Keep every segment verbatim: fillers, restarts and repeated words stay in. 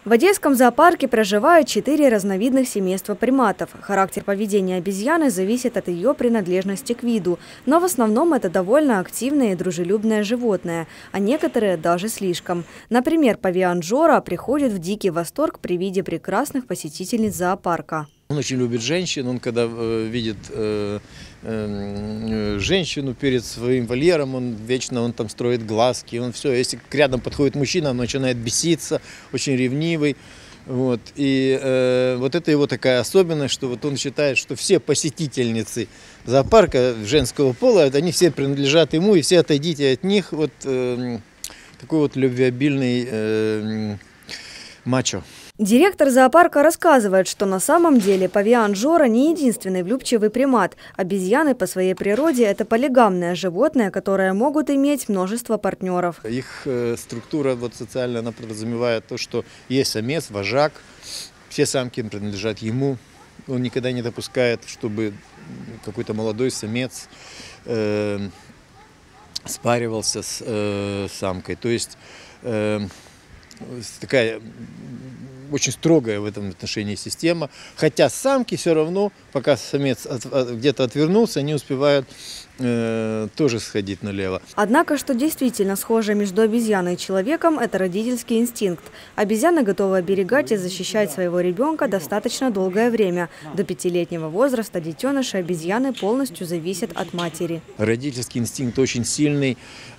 В Одесском зоопарке проживают четыре разновидных семейства приматов. Характер поведения обезьяны зависит от ее принадлежности к виду, но в основном это довольно активное и дружелюбное животное, а некоторые даже слишком. Например, павиан Джора приходит в дикий восторг при виде прекрасных посетительниц зоопарка. Он очень любит женщин, он когда э, видит э, э, женщину перед своим вольером, он вечно он там строит глазки, он все. Если рядом подходит мужчина, он начинает беситься, очень ревнивый. Вот. И э, вот это его такая особенность, что вот он считает, что все посетительницы зоопарка женского пола, они все принадлежат ему, и все отойдите от них. Вот э, такой вот любвеобильный э, мачо. Директор зоопарка рассказывает, что на самом деле павиан Джора не единственный влюбчивый примат. Обезьяны по своей природе – это полигамное животное, которое могут иметь множество партнеров. Их э, структура вот, социальная, она подразумевает то, что есть самец, вожак, все самки принадлежат ему. Он никогда не допускает, чтобы какой-то молодой самец э, спаривался с э, самкой. То есть э, такая очень строгая в этом отношении система, хотя самки все равно, пока самец от, от, где-то отвернулся, они успевают э, тоже сходить налево. Однако, что действительно схоже между обезьяной и человеком, это родительский инстинкт. Обезьяны готовы оберегать и защищать своего ребенка достаточно долгое время. До пятилетнего возраста детеныши обезьяны полностью зависят от матери. Родительский инстинкт очень сильный.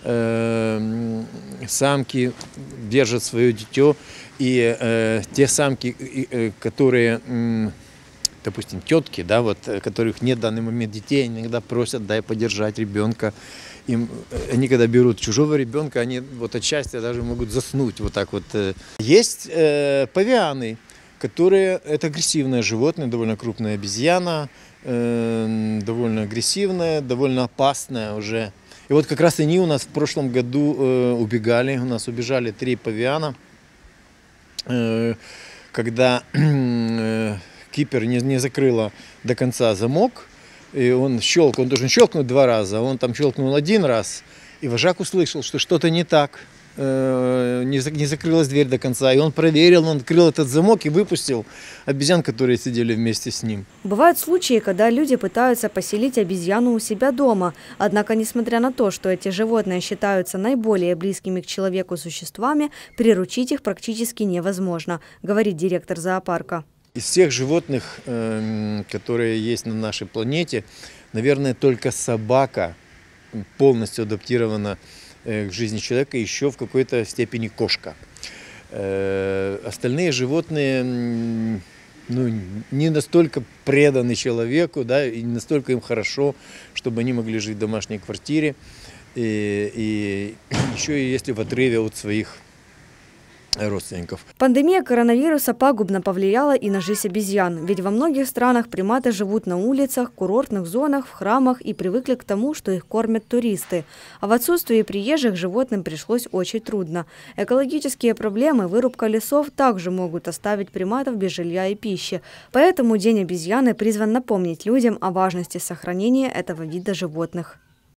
Э, самки держат свое дитё. И э, те самки, э, которые, э, допустим, тетки, да, вот, которых нет в данный момент детей, иногда просят, дай подержать ребенка. Им, они когда берут чужого ребенка, они вот от счастья даже могут заснуть. Вот так вот. Есть э, павианы, которые, это агрессивное животное, довольно крупная обезьяна, э, довольно агрессивная, довольно опасная уже. И вот как раз они у нас в прошлом году э, убегали, у нас убежали три павиана. Когда э, кипер не, не закрыла до конца замок, и он щелкнул, он должен щелкнуть два раза, он там щелкнул один раз, и вожак услышал, что что-то не так, э, не, не закрылась дверь до конца, и он проверил, он открыл этот замок и выпустил обезьян, которые сидели вместе с ним. Бывают случаи, когда люди пытаются поселить обезьяну у себя дома. Однако, несмотря на то, что эти животные считаются наиболее близкими к человеку существами, приручить их практически невозможно, говорит директор зоопарка. Из всех животных, которые есть на нашей планете, наверное, только собака полностью адаптирована к жизни человека, еще в какой-то степени кошка. Остальные животные, ну, не настолько преданы человеку, да, и не настолько им хорошо, чтобы они могли жить в домашней квартире, и, и еще и если в отрыве от своих родственников. Пандемия коронавируса пагубно повлияла и на жизнь обезьян, ведь во многих странах приматы живут на улицах, курортных зонах, в храмах и привыкли к тому, что их кормят туристы. А в отсутствии приезжих животным пришлось очень трудно. Экологические проблемы, вырубка лесов также могут оставить приматов без жилья и пищи. Поэтому День обезьяны призван напомнить людям о важности сохранения этого вида животных.